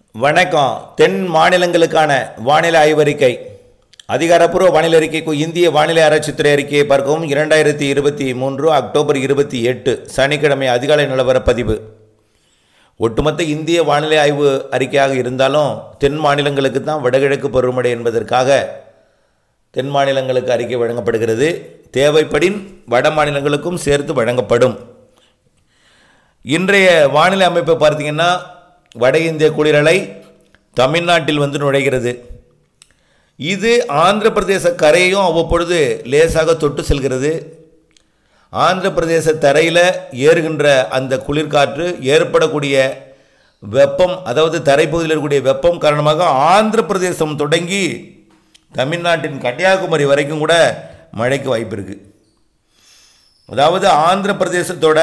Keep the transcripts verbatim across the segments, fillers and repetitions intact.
வணக்கம். தென் மாநிலங்களுக்கான வானிலை ஆய்வறிக்கை. அதிகாரப்பூர்வ வானிலை அறிக்கைக்கு இந்திய வானிலை ஆராய்ச்சித்துறை அறிக்கையை பார்க்கவும். இரண்டாயிரத்தி இருபத்தி மூன்று அக்டோபர் இருபத்தி எட்டு சனிக்கிழமை அதிகாலை நிலவர பதிவு. ஒட்டுமொத்த இந்திய வானிலை ஆய்வு அறிக்கையாக இருந்தாலும் தென் மாநிலங்களுக்கு தான் வடகிழக்கு பருவமழை என்பதற்காக தென் மாநிலங்களுக்கு அறிக்கை வழங்கப்படுகிறது. தேவைப்படின் வட மாநிலங்களுக்கும் சேர்த்து வழங்கப்படும். இன்றைய வானிலை அமைப்பை பார்த்தீங்கன்னா, வட இந்திய குளிரலை தமிழ்நாட்டில் வந்து நுழைகிறது. இது ஆந்திர பிரதேச கரையும் அவ்வப்பொழுது லேசாக தொட்டு செல்கிறது. ஆந்திர பிரதேச தரையில் ஏறுகின்ற அந்த குளிர்காற்று ஏற்படக்கூடிய வெப்பம், அதாவது தரைப்பகுதியில் இருக்கக்கூடிய வெப்பம் காரணமாக ஆந்திர பிரதேசம் தொடங்கி தமிழ்நாட்டின் கன்னியாகுமரி வரைக்கும் கூட மழைக்கு வாய்ப்பு இருக்குது. அதாவது ஆந்திர பிரதேசத்தோட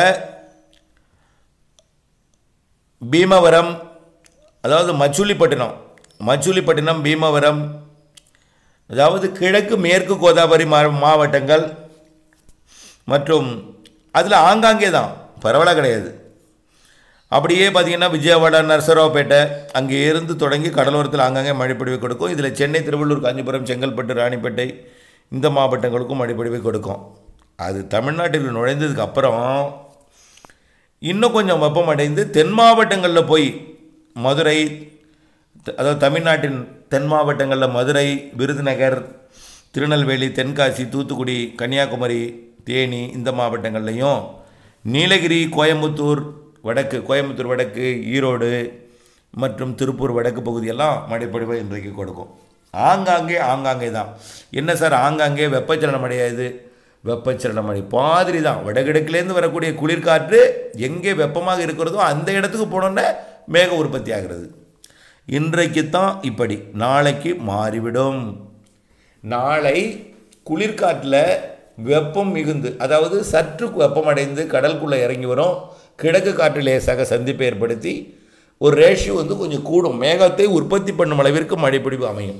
பீமவரம், அதாவது மச்சூலிப்பட்டினம் மச்சூலிப்பட்டினம் பீமவரம், அதாவது கிழக்கு மேற்கு கோதாவரி மா மாவட்டங்கள் மற்றும் அதில் ஆங்காங்கே தான், பரவலாக கிடையாது. அப்படியே பார்த்திங்கன்னா விஜயவாடா, நரசராவுப்பேட்டை அங்கே இருந்து தொடங்கி கடலோரத்தில் ஆங்காங்கே மழைப்பொழிவை கொடுக்கும். இதில் சென்னை, திருவள்ளூர், காஞ்சிபுரம், செங்கல்பட்டு, ராணிப்பேட்டை இந்த மாவட்டங்களுக்கும் மழைப்பொழிவை கொடுக்கும். அது தமிழ்நாட்டில் நுழைந்ததுக்கு அப்புறம் இன்னும் கொஞ்சம் வெப்பமடைந்து தென் மாவட்டங்களில் போய் மதுரை, அதாவது தமிழ்நாட்டின் தென் மாவட்டங்களில் மதுரை, விருதுநகர், திருநெல்வேலி, தென்காசி, தூத்துக்குடி, கன்னியாகுமரி, தேனி இந்த மாவட்டங்கள்லையும், நீலகிரி, கோயம்புத்தூர் வடக்கு கோயம்புத்தூர் வடக்கு, ஈரோடு மற்றும் திருப்பூர் வடக்கு பகுதியெல்லாம் மழைப்பொழிவை இன்றைக்கு கொடுக்கும். ஆங்காங்கே ஆங்காங்கே தான். என்ன சார் ஆங்காங்கே வெப்பச்சலன மழையாது? வெப்பச்சலன மழை பாதிரி தான். வடகிழக்கிலேருந்து வரக்கூடிய குளிர்காற்று எங்கே வெப்பமாக இருக்கிறதோ அந்த இடத்துக்கு போனோன்னே மேக உற்பத்தி ஆகிறது. இன்றைக்கு தான் இப்படி, நாளைக்கு மாறிவிடும். நாளை குளிர்காற்றில் வெப்பம் மிகுந்து, அதாவது சற்று வெப்பமடைந்து கடலுக்குள்ளே இறங்கி வரும். கிழக்கு காற்று லேசாக சந்திப்பை ஏற்படுத்தி ஒரு ரேஷியோ வந்து கொஞ்சம் கூடும். மேகத்தை உற்பத்தி பண்ணும் அளவிற்கு மழைப்பொழிவு அமையும்.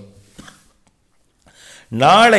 நாளை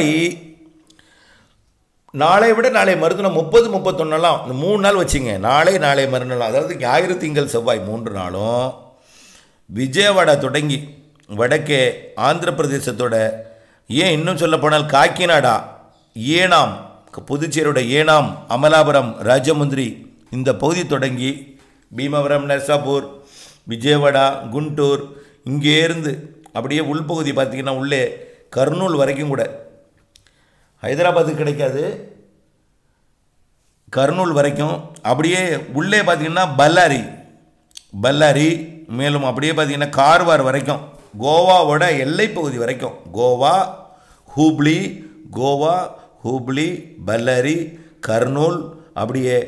நாளை விட நாளை மறுதினம் முப்பது முப்பத்தொன்னெல்லாம் இந்த மூணு நாள் வச்சுங்க. நாளை நாளை மறுநாள், அதாவது ஞாயிறு, திங்கள், செவ்வாய் மூன்று நாளும் விஜயவாடா தொடங்கி வடக்கே ஆந்திர பிரதேசத்தோட, ஏன் இன்னும் சொல்ல போனால் காக்கிநாடா, ஏனாம், புதுச்சேரியோட ஏனாம், அமலாபுரம், ராஜமுந்திரி இந்த பகுதி தொடங்கி பீமவரம், நர்சாப்பூர், விஜயவாடா, குண்டூர், இங்கேருந்து அப்படியே உள்பகுதி பார்த்திங்கன்னா உள்ளே கர்னூல் வரைக்கும் கூட, ஹைதராபாத்துக்கு கிடைக்காது, கர்னூல் வரைக்கும் அப்படியே உள்ளே பார்த்திங்கன்னா பல்லாரி பல்லாரி மேலும் அப்படியே பார்த்திங்கன்னா கார்வார் வரைக்கும், கோவாவோட எல்லை பகுதி வரைக்கும், கோவா, ஹூப்ளி, கோவா, ஹூப்ளி, பல்லாரி, கர்னூல், அப்படியே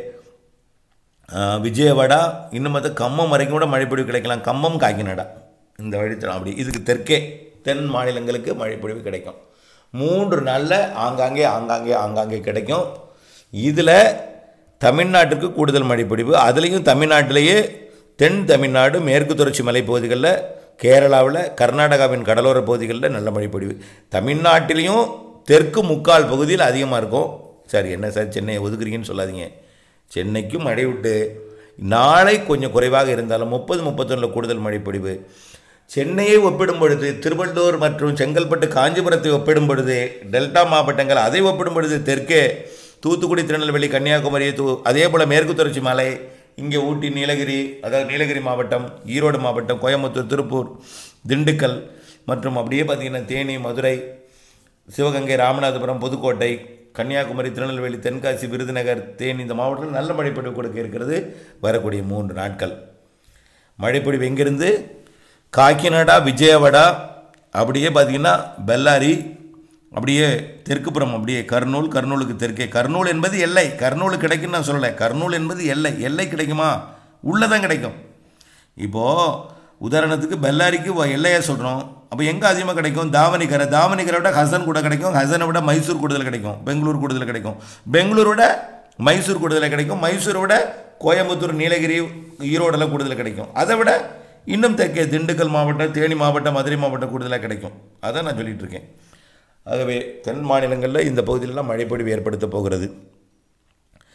விஜயவாடா, இன்னும் மற்ற கம்மம் வரைக்கும் கூட மழைப்பொழிவு கிடைக்கலாம். கம்மம், காக்கிநாடா இந்த வழித்தடம் அப்படி இதுக்கு தெற்கே தென் மாநிலங்களுக்கு மழைப்பொழிவு கிடைக்கும். மூன்று நாளில் ஆங்காங்கே ஆங்காங்கே ஆங்காங்கே கிடைக்கும். இதில் தமிழ்நாட்டுக்கு கூடுதல் மழைப்பொழிவு. அதுலேயும் தமிழ்நாட்டிலேயே தென் தமிழ்நாடு, மேற்கு தொடர்ச்சி மலைப்பகுதிகளில், கேரளாவில், கர்நாடகாவின் கடலோர பகுதிகளில் நல்ல மழைப்பொழிவு. தமிழ்நாட்டிலையும் தெற்கு முக்கால் பகுதியில் அதிகமாக இருக்கும். சார் என்ன சார் சென்னையை ஒதுக்குறீங்கன்னு சொல்லாதீங்க. சென்னைக்கும் மழை விட்டு நாளை கொஞ்சம் குறைவாக இருந்தாலும் முப்பது முப்பத்தொன்னில் கூடுதல் மழைப்பொழிவு. சென்னையை ஒப்பிடும் பொழுது, திருவள்ளூர் மற்றும் செங்கல்பட்டு, காஞ்சிபுரத்தை ஒப்பிடும் பொழுது, டெல்டா மாவட்டங்கள் அதை ஒப்பிடும் பொழுது தெற்கே தூத்துக்குடி, திருநெல்வேலி, கன்னியாகுமரி, தூ அதே போல் மேற்கு தொடர்ச்சி மலை, இங்கே ஊட்டி, நீலகிரி, அதாவது நீலகிரி மாவட்டம், ஈரோடு மாவட்டம், கோயம்புத்தூர், திருப்பூர், திண்டுக்கல் மற்றும் அப்படியே பார்த்திங்கன்னா தேனி, மதுரை, சிவகங்கை, ராமநாதபுரம், புதுக்கோட்டை, கன்னியாகுமரி, திருநெல்வேலி, தென்காசி, விருதுநகர், தேனி இந்த மாவட்டத்தில் நல்ல மழைப்பொழிவு கொடுக்க இருக்கிறது வரக்கூடிய மூன்று நாட்கள். மழைப்பொழிவு எங்கிருந்து? காக்கிநாடா, விஜயவாடா, அப்படியே பார்த்திங்கன்னா பெல்லாரி, அப்படியே தெற்குப்புறம் அப்படியே கர்னூல், கர்னூலுக்கு தெற்கே, கர்னூல் என்பது எல்லை, கர்னூல் கிடைக்குன்னு நான் சொல்லலை, கர்னூல் என்பது எல்லை. எல்லை கிடைக்குமா? உள்ளே தான் கிடைக்கும். இப்போது உதாரணத்துக்கு பெல்லாரிக்கு எல்லையாக சொல்கிறோம். அப்போ எங்கே அதிகமாக கிடைக்கும்? தாவணிக்கரை, தாவணிக்கரை விட ஹசன் கூட கிடைக்கும், ஹசனை விட மைசூர் கூடுதல் கிடைக்கும், பெங்களூர் கூடுதல் கிடைக்கும், பெங்களூரோட மைசூர் கூடுதல் கிடைக்கும், மைசூரை விட கோயம்புத்தூர், நீலகிரி, ஈரோடெல்லாம் கூடுதல் கிடைக்கும். அதை விட இன்னும் தெற்கே திண்டுக்கல் மாவட்டம், தேனி மாவட்டம், மதுரை மாவட்டம் கூடுதலாக கிடைக்கும். அதான் நான் சொல்லிகிட்டு இருக்கேன். ஆகவே தென் மாநிலங்களில் இந்த பகுதியிலலாம் மழைப்பொழிவு ஏற்படுத்த போகிறது.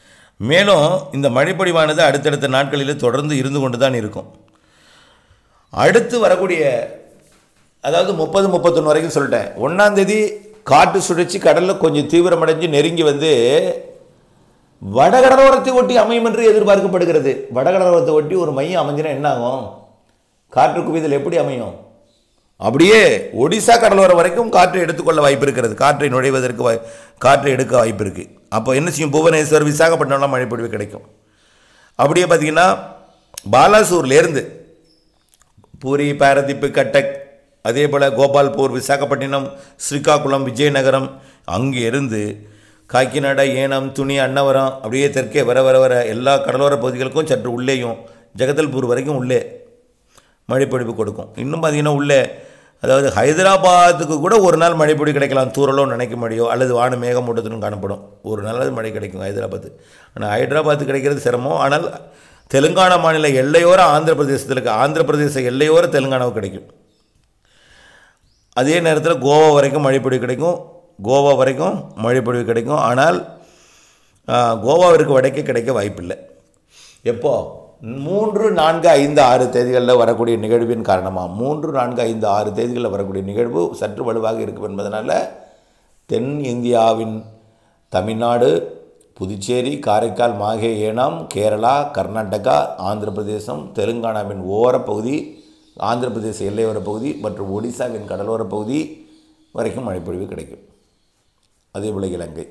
மேலும் இந்த மழைப்பொழிவானது அடுத்தடுத்த நாட்களில் தொடர்ந்து இருந்து கொண்டு தான் இருக்கும். அடுத்து வரக்கூடிய அதாவது முப்பது முப்பத்தொன்று வரைக்கும் சொல்லிட்டேன். ஒன்றாந்தேதி காற்று சுழற்சி கடலில் கொஞ்சம் தீவிரமடைஞ்சு நெருங்கி வந்து வடகடலோரத்தை ஒட்டி அமையும் என்று எதிர்பார்க்கப்படுகிறது. வடகடலோரத்தை ஒட்டி ஒரு மையம் அமைஞ்சினா என்ன ஆகும்? காற்று குவிதல் எப்படி அமையும்? அப்படியே ஒடிசா கடலோரம் வரைக்கும் காற்றை எடுத்துக்கொள்ள வாய்ப்பு இருக்கிறது. காற்றை நுழைவதற்கு வாய் காற்றை எடுக்க வாய்ப்பு இருக்குது. அப்போ என்ன செய்யும்? புவனேஸ்வர், விசாகப்பட்டினம்லாம் மழைப்பொழிவு கிடைக்கும். அப்படியே பார்த்திங்கன்னா பாலாசூர்லேருந்து பூரி, பாரதீப்பு, கட்டக், அதே போல் கோபால்பூர், விசாகப்பட்டினம், ஸ்ரீகாகுளம், விஜயநகரம், அங்கே இருந்து காக்கிநாடா, ஏனம், துணி, அன்னவரம் அப்படியே தெற்கே வர வர வர எல்லா கடலோர பகுதிகளுக்கும் சற்று உள்ளேயும் ஜெகதல்பூர் வரைக்கும் உள்ளே மழைப்பொழிவு கொடுக்கும். இன்னும் பார்த்திங்கன்னா உள்ளே அதாவது ஹைதராபாத்துக்கு கூட ஒரு நாள் மழைப்பொழிவு கிடைக்கலாம். தூரலோ நினைக்க முடியும், அல்லது வான மேகமூட்டத்துடன் காணப்படும். ஒரு நாள் மழை கிடைக்கும் ஹைதராபாத்து. ஆனால் ஹைதராபாத்து கிடைக்கிறது சிரமம். ஆனால் தெலுங்கானா மாநில எல்லையோர ஆந்திர பிரதேசத்தில் இருக்க ஆந்திர பிரதேச எல்லையோர தெலுங்கானாவுக்கு கிடைக்கும். அதே நேரத்தில் கோவா வரைக்கும் மழைப்பொழிவு கிடைக்கும். கோவா வரைக்கும் மழைப்பொழிவு கிடைக்கும். ஆனால் கோவாவிற்கு வடக்கே கிடைக்க வாய்ப்பில்லை. எப்போ? மூன்று நான்கு ஐந்து ஆறு தேதிகளில் வரக்கூடிய நிகழ்வின் காரணமாக மூன்று நான்கு ஐந்து ஆறு தேதிகளில் வரக்கூடிய நிகழ்வு சற்று வலுவாக இருக்கும் என்பதனால தென் இந்தியாவின் தமிழ்நாடு, புதுச்சேரி, காரைக்கால், மாஹே, ஏனாம், கேரளா, கர்நாடகா, ஆந்திர பிரதேசம், தெலுங்கானாவின் ஓரப்பகுதி, ஆந்திர பிரதேச எல்லையோர பகுதி மற்றும் ஒடிசாவின் கடலோர பகுதி வரைக்கும் மழைப்பொழிவு கிடைக்கும். அதேபோல் இலங்கை.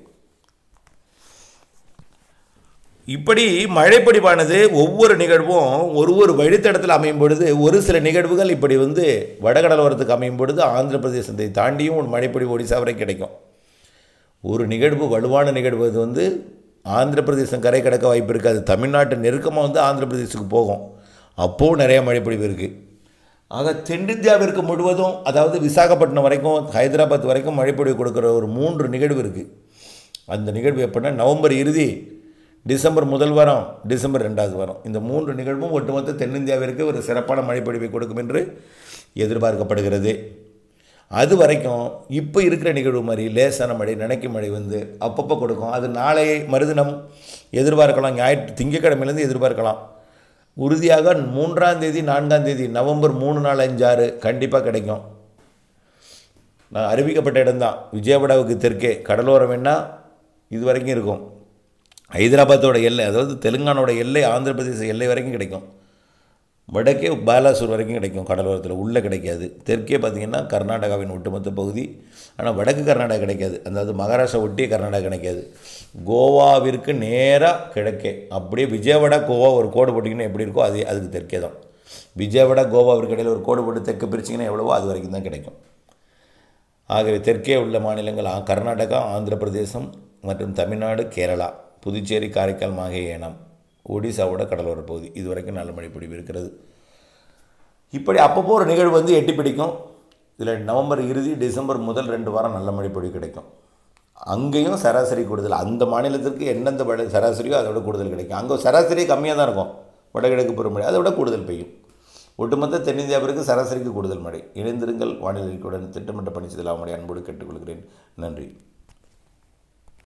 இப்படி மழைப்பொழிவானது ஒவ்வொரு நிகழ்வும் ஒரு ஒரு வழித்தடத்தில் அமையும் பொழுது ஒரு சில நிகழ்வுகள் இப்படி வந்து வடகடலோரத்துக்கு அமையும் பொழுது ஆந்திர பிரதேசத்தை தாண்டியும் ஒரு மழைப்பொழிவு ஒடிசா வரை கிடைக்கும். ஒரு நிகழ்வு வலுவான நிகழ்வு அது வந்து ஆந்திர பிரதேசம் கரை கடக்க வாய்ப்பு இருக்காது. தமிழ்நாட்டு நெருக்கமாக வந்து ஆந்திர பிரதேசத்துக்கு போகும். அப்போது நிறைய மழைப்பொழிவு இருக்குது. ஆக தென்னிந்தியாவிற்கு முழுவதும் அதாவது விசாகப்பட்டினம் வரைக்கும் ஹைதராபாத் வரைக்கும் மழைப்பொழிவு கொடுக்குற ஒரு மூன்று நிகழ்வு இருக்குது. அந்த நிகழ்வு எப்படின்னா நவம்பர் இறுதி, டிசம்பர் முதல் வாரம், டிசம்பர் ரெண்டாவது வாரம். இந்த மூன்று நிகழ்வும் ஒட்டுமொத்த தென்னிந்தியாவிற்கு ஒரு சிறப்பான மழைப்பொழிவை கொடுக்கும் என்று எதிர்பார்க்கப்படுகிறது. அது வரைக்கும் இப்போ இருக்கிற நிகழ்வு மாதிரி லேசான மழை, நினைக்கும் மழை வந்து அப்பப்போ கொடுக்கும். அது நாளை மறுதினம் எதிர்பார்க்கலாம். ஞாயிற்று திங்கக்கிழமையிலேருந்து எதிர்பார்க்கலாம். உறுதியாக மூன்றாம் தேதி நான்காம் தேதி நவம்பர் மூணு நாலு அஞ்சு ஆறு கண்டிப்பாக கிடைக்கும். நான் அறிவிக்கப்பட்ட இடம்தான் விஜயவாடாவுக்கு தெற்கே கடலோரம் வேணால் இது வரைக்கும் இருக்கும். ஹைதராபாத்தோட எல்லை அதாவது தெலுங்கானோட எல்லை ஆந்திர பிரதேச எல்லை வரைக்கும் கிடைக்கும். வடக்கே பாலாசூர் வரைக்கும் கிடைக்கும். கடலோரத்தில் உள்ளே கிடைக்காது. தெற்கே பார்த்திங்கன்னா கர்நாடகாவின் ஒட்டுமொத்த பகுதி. ஆனால் வடக்கு கர்நாடகா கிடைக்காது. அதாவது மகாராஷ்டிரா ஒட்டிய கர்நாடகா கிடைக்காது. கோவாவிற்கு நேராக கிழக்கே அப்படியே விஜயவாடா கோவா ஒரு கோடு போட்டிங்கன்னா எப்படி இருக்கோ அதே அதுக்கு தெற்கே தான். விஜயவாடா கோவாவிற்கு இடையில் ஒரு கோடு போட்டு தெற்கு பிரிச்சிங்கன்னா எவ்வளவோ அது வரைக்கும் தான் கிடைக்கும். ஆகவே தெற்கே உள்ள மாநிலங்கள் கர்நாடகா, ஆந்திர பிரதேசம் மற்றும் தமிழ்நாடு, கேரளா, புதுச்சேரி, காரைக்கால், மாஹே, ஏனாம், ஒடிசாவோட கடலோர பகுதி இது வரைக்கும் நல்ல மழைப்பொழிவு இருக்கிறது. இப்படி அப்பப்போ ஒரு நிகழ்வு வந்து எட்டி பிடிக்கும். இதில் நவம்பர் இறுதி, டிசம்பர் முதல் ரெண்டு வாரம் நல்ல மழைப்பொழிவு கிடைக்கும். அங்கேயும் சராசரி கூடுதல். அந்த மாநிலத்திற்கு எந்தெந்த மழை சராசரியோ அதை விட கூடுதல் கிடைக்கும். அங்கே சராசரி கம்மியாக தான் இருக்கும். வடகிழக்கு பருவமழை அதை விட கூடுதல் பெய்யும். ஒட்டுமொத்த தென்னிந்தியாவிற்கு சராசரிக்கு கூடுதல் மழை. இணைந்திருங்கள் வானிலை அறிக்கையுடன். திட்டமிட்ட பணி செய்தல் அவனுடைய அன்போடு கேட்டுக்கொள்கிறேன். நன்றி.